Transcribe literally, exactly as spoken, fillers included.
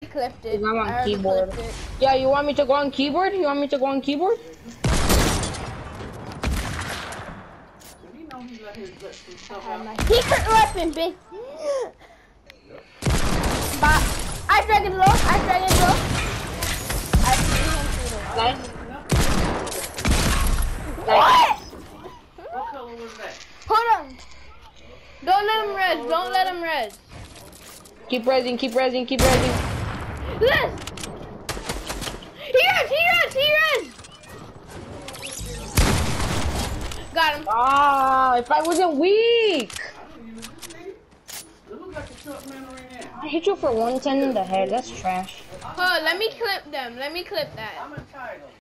clipped it. I'm on I already keyboard. clipped it. Yeah, you want me to go on keyboard? You want me to go on keyboard? I have my secret weapon, bitch. But Ice Dragon's low. Ice Dragon's low. I see him through the Nice. What? What color was that? Hold on. Don't let him res. Don't let him res. Keep resing, keep resing, keep resing. Yes. He res. He res. He res. Got him. Ah, if I wasn't weak. I hit you for one ten in the head. That's trash. Hold on, let me clip them. Let me clip that.